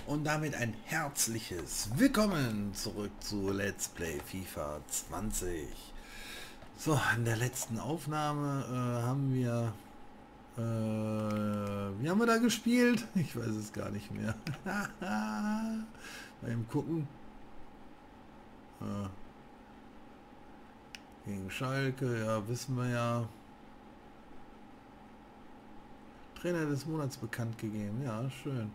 Und damit ein herzliches Willkommen zurück zu Let's Play FIFA 20. So, in der letzten Aufnahme haben wir... wie haben wir da gespielt? Ich weiß es gar nicht mehr. Mal eben gucken. Gegen Schalke, ja, wissen wir ja. Trainer des Monats bekannt gegeben, ja, schön.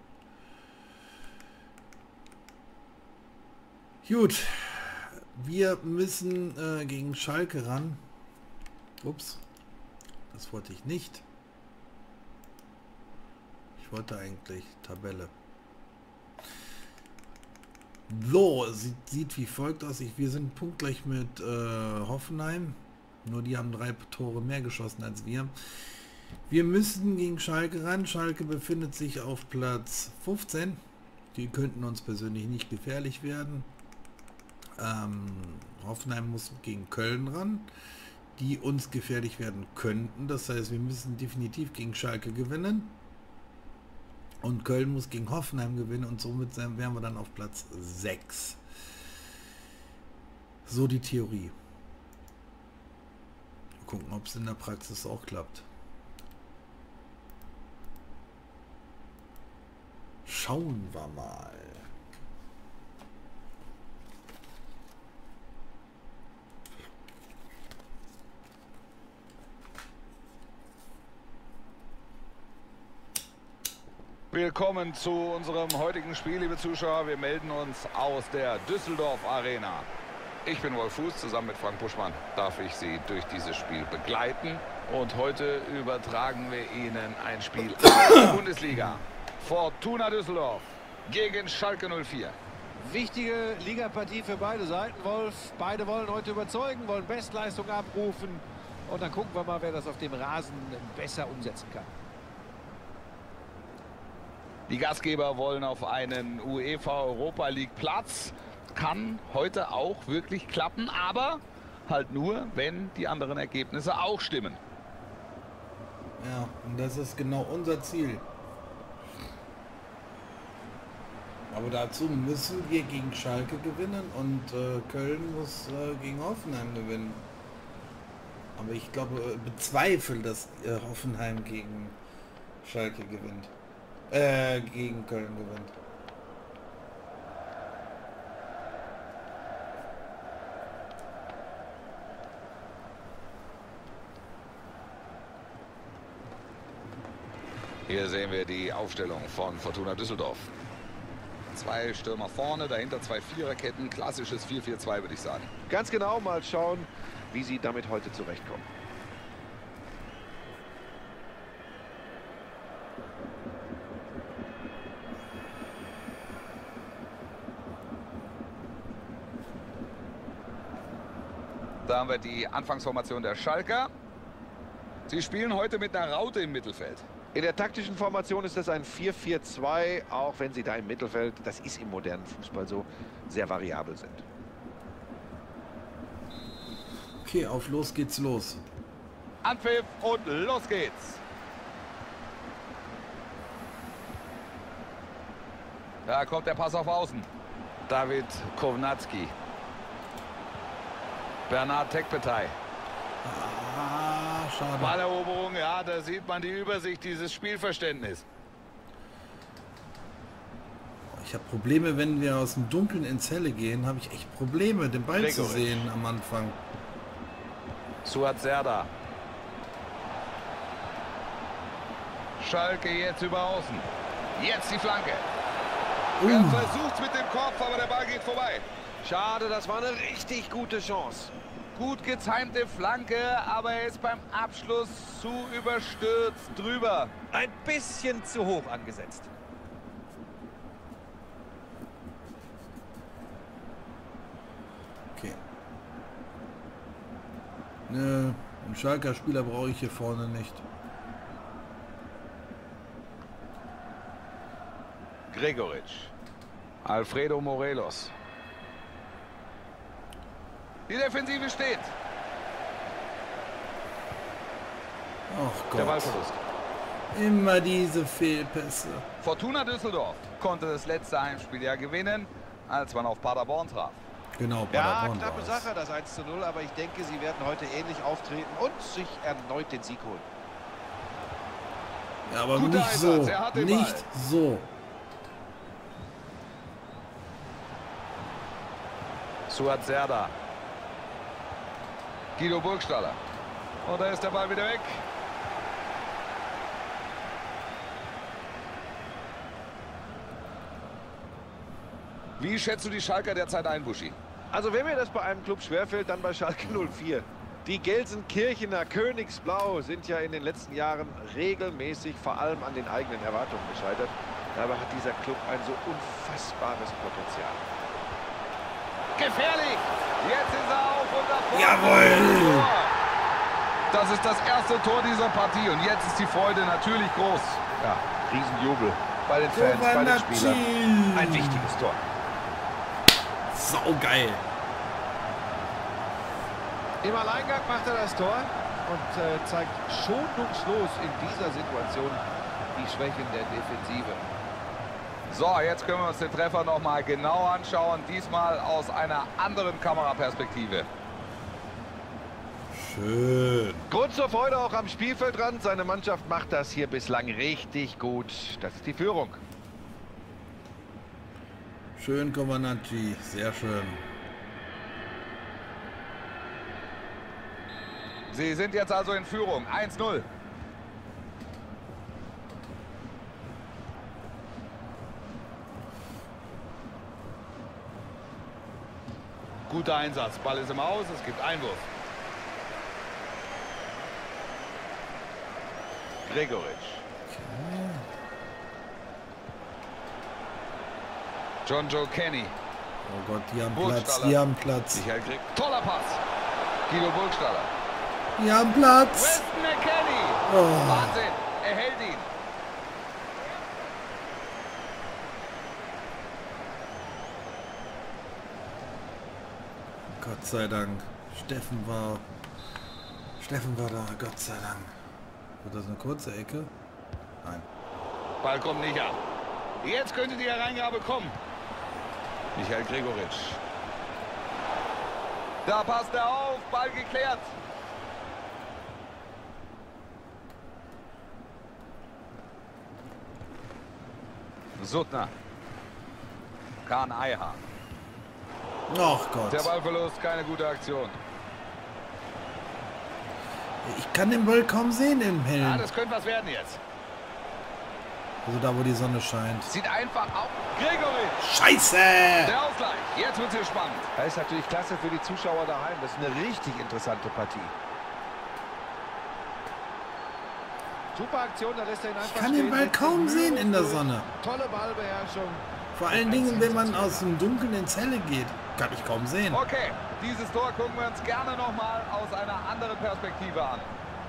Gut, wir müssen gegen Schalke ran. Ups, das wollte ich nicht. Ich wollte eigentlich Tabelle. So, sieht wie folgt aus. Wir sind punktgleich mit Hoffenheim. Nur die haben 3 Tore mehr geschossen als wir. Wir müssen gegen Schalke ran. Schalke befindet sich auf Platz 15. Die könnten uns persönlich nicht gefährlich werden. Hoffenheim muss gegen Köln ran, die uns gefährlich werden könnten. Das heißt, wir müssen definitiv gegen Schalke gewinnen. Und Köln muss gegen Hoffenheim gewinnen und somit wären wir dann auf Platz 6. So die Theorie. Mal gucken, ob es in der Praxis auch klappt. Schauen wir mal. Willkommen zu unserem heutigen Spiel, liebe Zuschauer. Wir melden uns aus der Düsseldorf Arena. Ich bin Wolf Fuß, zusammen mit Frank Buschmann darf ich Sie durch dieses Spiel begleiten. Und heute übertragen wir Ihnen ein Spiel aus der Bundesliga. Fortuna Düsseldorf gegen Schalke 04. Wichtige Ligapartie für beide Seiten, Wolf. Beide wollen heute überzeugen, wollen Bestleistung abrufen. Und dann gucken wir mal, wer das auf dem Rasen besser umsetzen kann. Die Gastgeber wollen auf einen UEFA Europa League Platz. Kann heute auch wirklich klappen, aber halt nur, wenn die anderen Ergebnisse auch stimmen. Ja, und das ist genau unser Ziel. Aber dazu müssen wir gegen Schalke gewinnen und Köln muss gegen Hoffenheim gewinnen. Aber ich glaube, bezweifle, dass Hoffenheim gegen Schalke gewinnt. Gegen Köln gewinnt. Hier sehen wir die Aufstellung von Fortuna Düsseldorf. 2 Stürmer vorne, dahinter 2 Viererketten. Klassisches 4-4-2, würde ich sagen. Ganz genau, mal schauen, wie sie damit heute zurechtkommen. Da haben wir die Anfangsformation der Schalker. Sie spielen heute mit einer Raute im Mittelfeld. In der taktischen Formation ist das ein 4-4-2, auch wenn sie da im Mittelfeld, das ist im modernen Fußball so, sehr variabel sind. Okay, auf los geht's los. Anpfiff und los geht's. Da kommt der Pass auf Außen. David Kovnatski. Bernard Tekpetai. Ah, schade. Balleroberung, ja, da sieht man die Übersicht, dieses Spielverständnis. Ich habe Probleme, wenn wir aus dem Dunkeln ins Helle gehen, habe ich echt Probleme, den Ball zu Gregoritsch. sehen am Anfang. Suat Serdar. Schalke jetzt über Außen. Jetzt die Flanke. Er versucht mit dem Kopf, aber der Ball geht vorbei. Schade, das war eine richtig gute Chance. Gut getimte Flanke, aber er ist beim Abschluss zu überstürzt drüber. Ein bisschen zu hoch angesetzt. Okay. Nö, einen Schalker Spieler brauche ich hier vorne nicht. Gregoritsch. Alfredo Morelos. Die Defensive steht. Ach Der Gott. Ballverlust. Immer diese Fehlpässe. Fortuna Düsseldorf konnte das letzte Heimspiel ja gewinnen, als man auf Paderborn traf. Genau, Ja, Paderborn knappe war es. Sache, das 1:0, aber ich denke, sie werden heute ähnlich auftreten und sich erneut den Sieg holen. Ja, aber Guter nicht Einsatz, so. er hat den Nicht Ball. so. Suat Serdar. Guido Burgstaller. Und da ist der Ball wieder weg. Wie schätzt du die Schalker derzeit ein, Buschi? Also wenn mir das bei einem Club schwerfällt, dann bei Schalke 04. Die Gelsenkirchener Königsblau sind ja in den letzten Jahren regelmäßig vor allem an den eigenen Erwartungen gescheitert. Dabei hat dieser Club ein so unfassbares Potenzial. Gefährlich! Jetzt ist er auf und davor. Jawohl! Das ist das erste Tor dieser Partie und jetzt ist die Freude natürlich groß. Ja, Riesenjubel bei den Fans, bei den Spielern. Ein wichtiges Tor. Saugeil. Im Alleingang macht er das Tor und zeigt schonungslos in dieser Situation die Schwächen der Defensive. So, jetzt können wir uns den Treffer noch mal genau anschauen. Diesmal aus einer anderen Kameraperspektive. Schön. Grund zur Freude auch am Spielfeldrand. Seine Mannschaft macht das hier bislang richtig gut. Das ist die Führung. Schön, Comaneci. Sehr schön. Sie sind jetzt also in Führung. 1:0. Guter Einsatz. Ball ist im Aus. Es gibt Einwurf. Gregoritsch. John Joe Kenny. Oh Gott, die haben Platz. Burgstaller. Die haben Platz. Michael Grieg. Toller Pass. Guido Burgstaller. Die haben Platz. Weston McKennie. Oh. Wahnsinn. Er hält ihn. Gott sei Dank. Steffen war da. Gott sei Dank. Wird das eine kurze Ecke? Nein. Ball kommt nicht an. Jetzt könnte die Hereingabe kommen. Michael Gregoritsch. Da passt er auf. Ball geklärt. Suttner. Kahn Eiha. Ach Gott. Der Ballverlust, keine gute Aktion. Ich kann den Ball kaum sehen im Ja, Hellen. das könnte was werden jetzt. Also da, wo die Sonne scheint. Sieht einfach aus. Gregoritsch. Scheiße! Der Ausgleich. Jetzt wird es hier spannend. Das ist natürlich klasse für die Zuschauer daheim. Das ist eine richtig interessante Partie. Super Aktion, da lässt er ihn einfach Ich kann den Ball kaum sehen in der Sonne. Tolle Ballbeherrschung. Vor allen Dingen, wenn man aus dem Dunkeln ins Helle geht. Kann ich kaum sehen. Okay, dieses Tor gucken wir uns gerne nochmal aus einer anderen Perspektive an.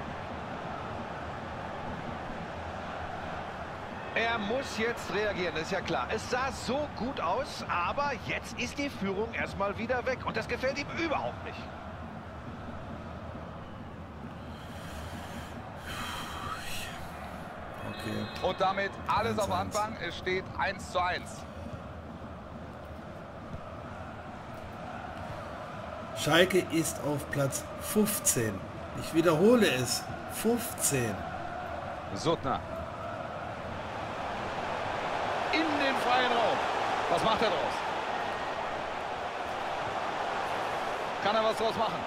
Er muss jetzt reagieren, das ist ja klar. Es sah so gut aus, aber jetzt ist die Führung erstmal wieder weg. Und das gefällt ihm überhaupt nicht. Okay. Und damit alles 1:1. auf Anfang. Es steht 1:1. Schalke ist auf Platz 15. Ich wiederhole es. 15. Suttner. In den freien Raum. Was macht er draus? Kann er was draus machen?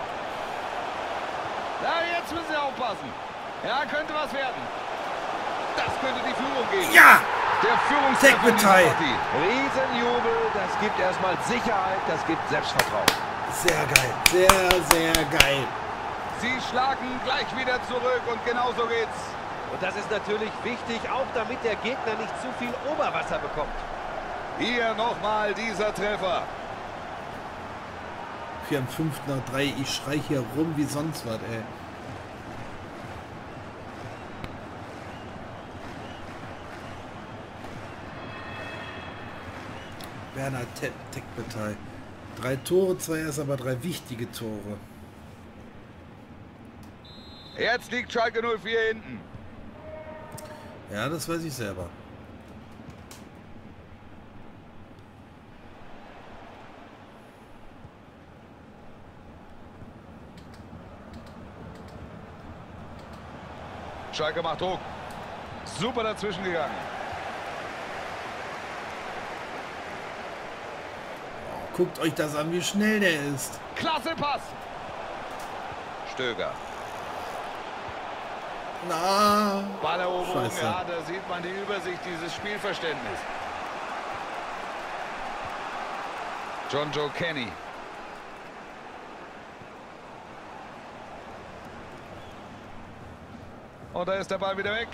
Ja, jetzt müssen Sie aufpassen. Ja, könnte was werden. Das könnte die Führung geben. Ja! Der Führungstreffer in dieser Tekbetai. Partie. Riesenjubel, das gibt erstmal Sicherheit, das gibt Selbstvertrauen. Sehr geil. Sehr, sehr geil. Sie schlagen gleich wieder zurück und genau so geht's. Und das ist natürlich wichtig, auch damit der Gegner nicht zu viel Oberwasser bekommt. Hier nochmal dieser Treffer. 4 am 5 nach 3. Ich schrei hier rum wie sonst was, ey. Werner Tekbetai. 3 Tore, 2 erst, aber 3 wichtige Tore. Jetzt liegt Schalke 04 hinten. Ja, das weiß ich selber. Schalke macht Druck. Super dazwischen gegangen. Oh, guckt euch das an, wie schnell der ist. Klasse Pass. Stöger. Na, Balleroberung, Scheiße. ja, da sieht man die Übersicht, dieses Spielverständnis. John Joe Kenny. Und da ist der Ball wieder weg.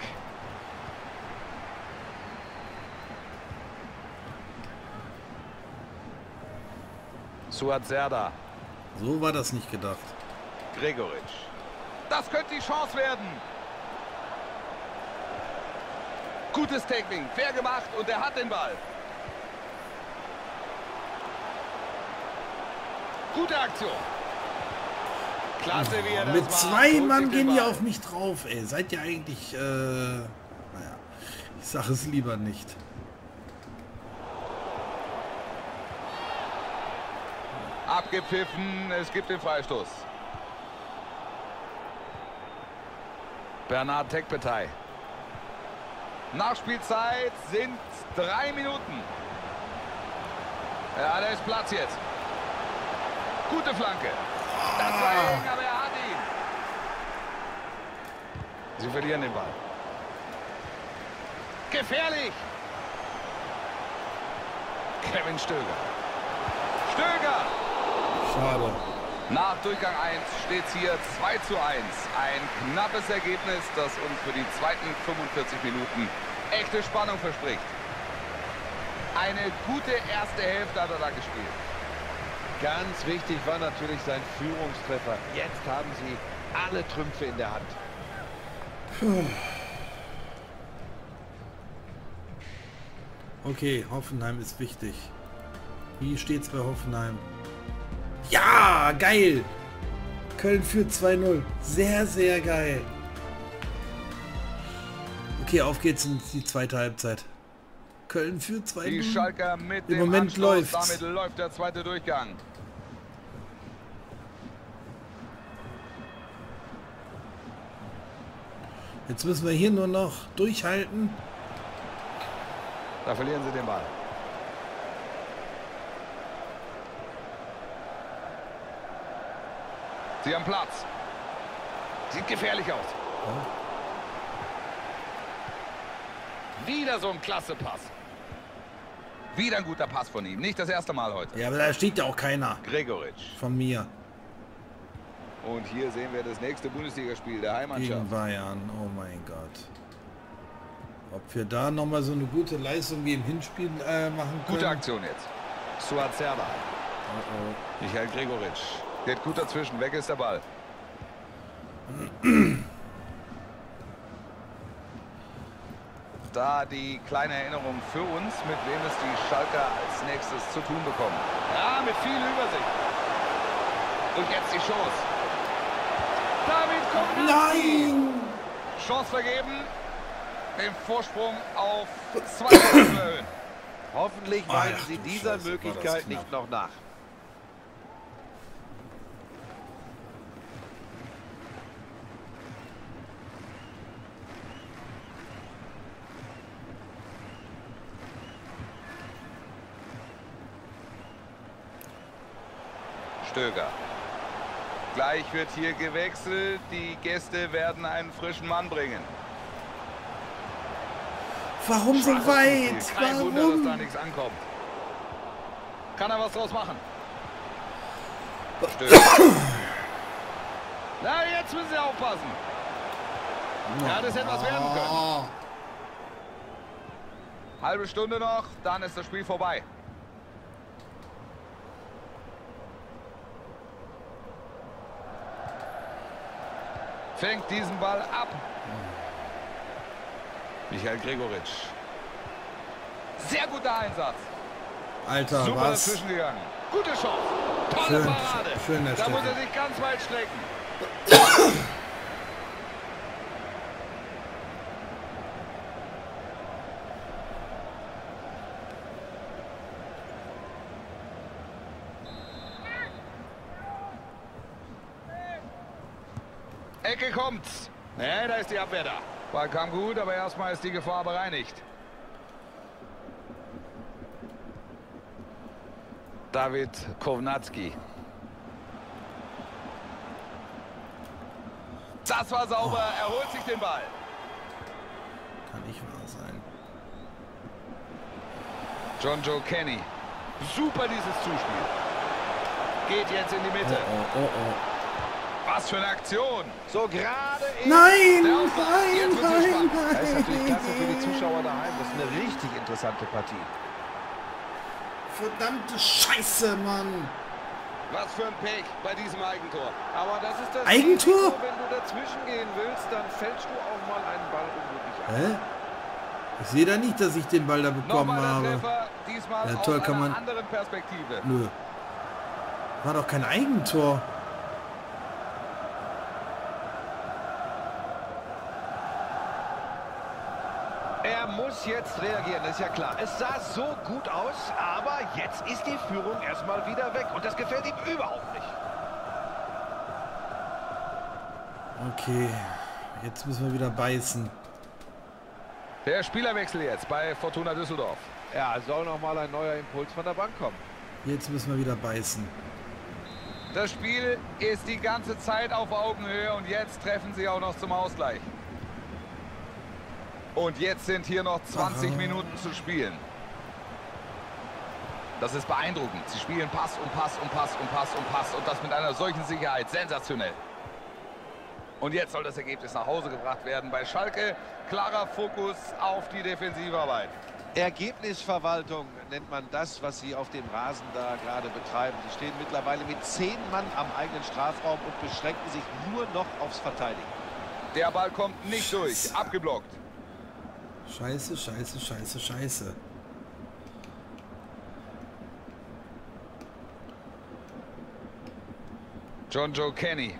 Suat Serdar. So war das nicht gedacht. Gregoritsch. Das könnte die Chance werden. Gutes Tackling, fair gemacht und er hat den Ball. Gute Aktion. Klasse, wie er das Mit macht. zwei Holt Mann sich den gehen die Ball. auf mich drauf, ey. Seid ihr eigentlich, naja, ich sag es lieber nicht. Abgepfiffen, es gibt den Freistoß. Bernard Tekpetay. Nachspielzeit sind 3 Minuten. Ja, da ist Platz jetzt. Gute Flanke. Das war eng, aber er hat ihn. Sie verlieren den Ball. Gefährlich. Kevin Stöger. Stöger. Schade. Nach Durchgang 1 steht es hier 2:1. Ein knappes Ergebnis, das uns für die zweiten 45 Minuten echte Spannung verspricht. Eine gute erste Hälfte hat er da gespielt. Ganz wichtig war natürlich sein Führungstreffer. Jetzt haben sie alle Trümpfe in der Hand. Okay, Hoffenheim ist wichtig. Wie steht's bei Hoffenheim? Ja, geil! Köln führt 2-0. Sehr, sehr geil. Okay, auf geht's in die zweite Halbzeit. Köln führt 2-0. Die Schalker mit Im dem Moment Anstoß. läuft's. Damit läuft der zweite Durchgang. Jetzt müssen wir hier nur noch durchhalten. Da verlieren sie den Ball. Sie haben Platz. Sieht gefährlich aus. Wieder so ein klasse Pass. Wieder ein guter Pass von ihm. Nicht das erste Mal heute. Ja, aber da steht ja auch keiner Gregoritsch. von mir Und hier sehen wir das nächste Bundesligaspiel der Heimmannschaft. gegen Bayern. Oh mein Gott. Ob wir da nochmal so eine gute Leistung wie im Hinspiel machen können? Gute Aktion jetzt. Suat Serdar. Oh, Michael Gregoritsch. Geht gut dazwischen. Weg ist der Ball. Da die kleine Erinnerung für uns, mit wem es die Schalker als nächstes zu tun bekommen. Ja, mit viel Übersicht. Und jetzt die Chance. David kommt. nein! Chance vergeben, den Vorsprung auf 2 zu erhöhen. Hoffentlich Ach, weisen sie du dieser Scheiße, war Möglichkeit das nicht knapp. noch nach. Stöger. Gleich wird hier gewechselt. Die Gäste werden einen frischen Mann bringen. Warum so Schwaches weit? Spiel. Kein Wunder, dass da Warum? nichts ankommt. Kann er was draus machen? Stöger. Na, jetzt müssen sie aufpassen. Ja, das hätte was werden können. Oh. Halbe Stunde noch, dann ist das Spiel vorbei. Fängt diesen Ball ab. Michael Gregoritsch. Sehr guter Einsatz. Alter, Super was? dazwischen gegangen. Gute Chance. Tolle Schön, Parade. schön der Da muss er Steffen. sich ganz weit strecken. Ecke kommt's. Nee, da ist die Abwehr da. Ball kam gut, aber erstmal ist die Gefahr bereinigt. David Kownacki. Das war sauber, er holt sich den Ball. Kann nicht wahr sein. John Joe Kenny. Super dieses Zuspiel. Geht jetzt in die Mitte. Was für eine Aktion. So gerade eben. Nein! Jetzt wird's Nein! spannend. Das ist natürlich klasse für die Zuschauer daheim. Das ist eine richtig interessante Partie. Verdammte Scheiße, Mann! Was für ein Pech bei diesem Eigentor. Aber das ist das Eigentor? Risiko, wenn du dazwischen gehen willst, dann fälschst du auch mal einen Ball unglücklich ab. Hä? Ich sehe da nicht, dass ich den Ball da bekommen Nochmal der habe. Treffer, diesmal Ja, aus Tor kann einer man- anderen Perspektive. Nö. War doch kein Eigentor. Er muss jetzt reagieren, das ist ja klar. Es sah so gut aus, aber jetzt ist die Führung erstmal wieder weg. Und das gefällt ihm überhaupt nicht. Okay. Jetzt müssen wir wieder beißen. Der Spielerwechsel jetzt bei Fortuna Düsseldorf. Ja, soll noch mal ein neuer Impuls von der Bank kommen. Jetzt müssen wir wieder beißen. Das Spiel ist die ganze Zeit auf Augenhöhe und jetzt treffen sie auch noch zum Ausgleich. Und jetzt sind hier noch 20 Minuten zu spielen. Das ist beeindruckend. Sie spielen Pass und Pass und Pass und Pass und Pass und das mit einer solchen Sicherheit. Sensationell. Und jetzt soll das Ergebnis nach Hause gebracht werden. Bei Schalke klarer Fokus auf die Defensivarbeit. Ergebnisverwaltung nennt man das, was sie auf dem Rasen da gerade betreiben. Sie stehen mittlerweile mit 10 Mann am eigenen Strafraum und beschränken sich nur noch aufs Verteidigen. Der Ball kommt nicht durch. Abgeblockt. Scheiße, scheiße, scheiße, scheiße. John Joe Kenny.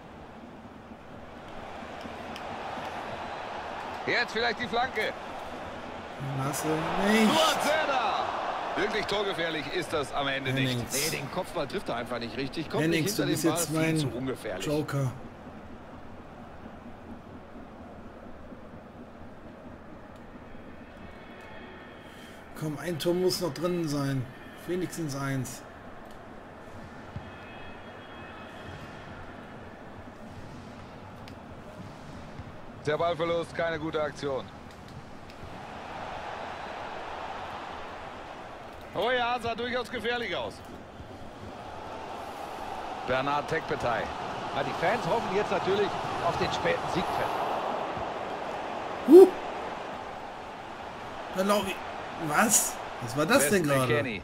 Jetzt vielleicht die Flanke. Lasse nicht. Suazerda. Wirklich torgefährlich ist das am Ende nicht. Hennings. Nee, den Kopfball trifft er einfach nicht richtig. Kommt Hennings, nicht du hinter bist den Ball, jetzt viel mein zu ungefährlich. Joker. Komm, ein Tor muss noch drin sein. Wenigstens eins. Der Ballverlust, keine gute Aktion. Oh ja, sah durchaus gefährlich aus. Bernard Tekpetay. Ja, die Fans hoffen jetzt natürlich auf den späten Siegtreffer. Dann laufe ich. Was? Was war das denn Wesley gerade? Kenny.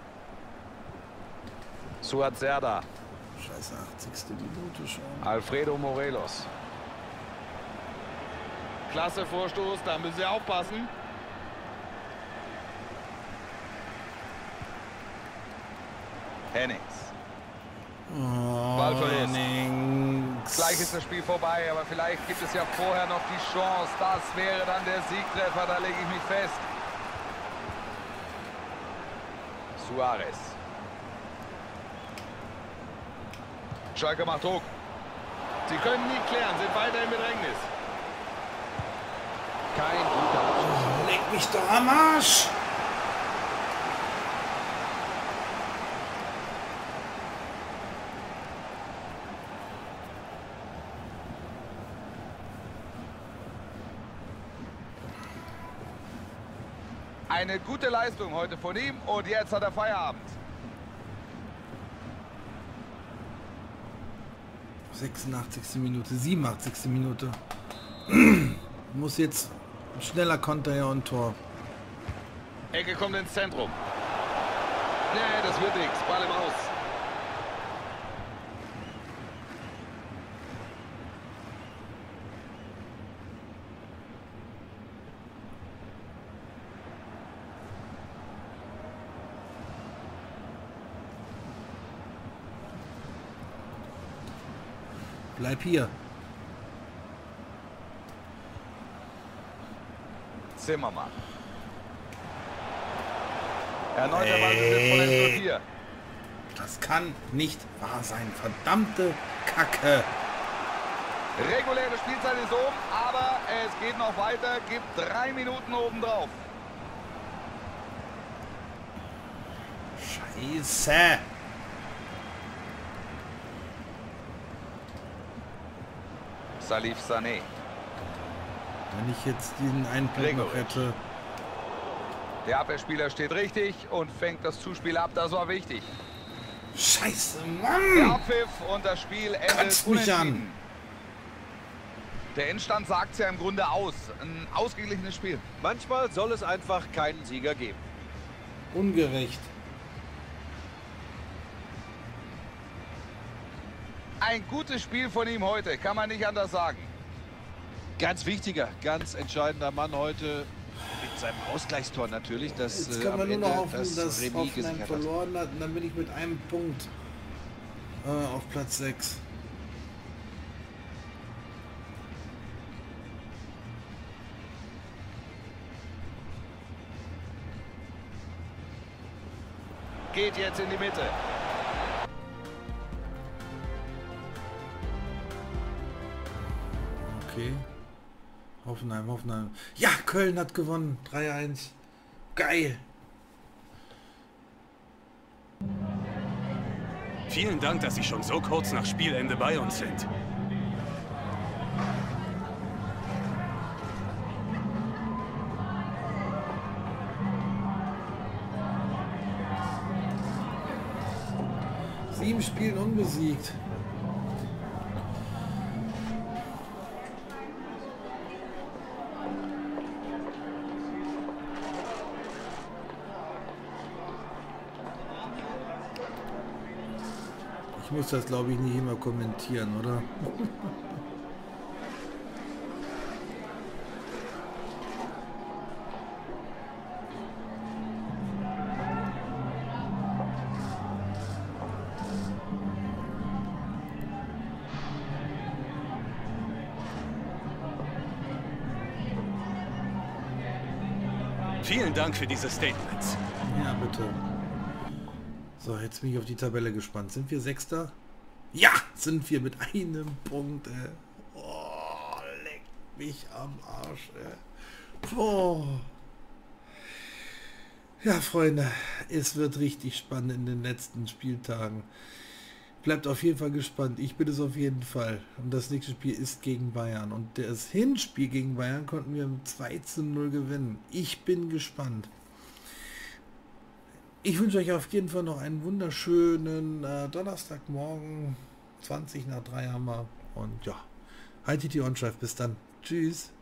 Suazerda. Scheiße, 80. Minute schon. Alfredo Morelos. Klasse Vorstoß, da müssen sie aufpassen. Hennings. Oh, Ballverlust. Hennings. Gleich ist das Spiel vorbei, aber vielleicht gibt es ja vorher noch die Chance. Das wäre dann der Siegtreffer, da lege ich mich fest. Suarez. Schalke macht Druck. Sie können nie klären, sind weiter im Bedrängnis. Kein guter Abschluss. Leck mich doch am Arsch! Eine gute Leistung heute von ihm und jetzt hat er Feierabend. 86. Minute, 87. Minute. Muss jetzt ein schneller Konter ja und Tor. Ecke kommt ins Zentrum. Nee, das wird nichts. Ball im Aus. Bleib hier. Zimmermann. Erneuter Ballbesitz von Enzo 4. Das kann nicht wahr sein. Verdammte Kacke. Reguläre Spielzeit ist um, aber es geht noch weiter. Gibt 3 Minuten obendrauf. Scheiße. Salif Sané. Wenn ich jetzt den einen Punkt noch hätte. Der Abwehrspieler steht richtig und fängt das Zuspiel ab. Das war wichtig. Scheiße, Der Mann! Abpfiff und das Spiel endet Kotzt mich unentschieden. an. Der Endstand sagt es ja im Grunde aus. Ein ausgeglichenes Spiel. Manchmal soll es einfach keinen Sieger geben. Ungerecht. Ein gutes Spiel von ihm heute, kann man nicht anders sagen. Ganz wichtiger, ganz entscheidender Mann heute. Mit seinem Ausgleichstor natürlich, das Jetzt kann am man nur Ende noch hoffen, das dass Remis Hoffenheim gesichert hat. verloren hat. Und dann bin ich mit einem Punkt auf Platz 6. Geht jetzt in die Mitte. Okay. Hoffenheim, Hoffenheim. Ja, Köln hat gewonnen. 3-1. Geil. Vielen Dank, dass Sie schon so kurz nach Spielende bei uns sind. Sieben Spielen unbesiegt. Ich muss das, glaube ich, nicht immer kommentieren, oder? Vielen Dank für diese Statements. Ja, bitte. So, jetzt bin ich auf die Tabelle gespannt. Sind wir Sechster? Ja, sind wir mit einem Punkt. Oh, leck mich am Arsch. Boah. Ja, Freunde, es wird richtig spannend in den letzten Spieltagen. Bleibt auf jeden Fall gespannt. Ich bin es auf jeden Fall. Und das nächste Spiel ist gegen Bayern. Und das Hinspiel gegen Bayern konnten wir 2:0 gewinnen. Ich bin gespannt. Ich wünsche euch auf jeden Fall noch einen wunderschönen Donnerstagmorgen. 20 nach 3 haben wir. Und ja, haltet die Ohren steif. Bis dann. Tschüss.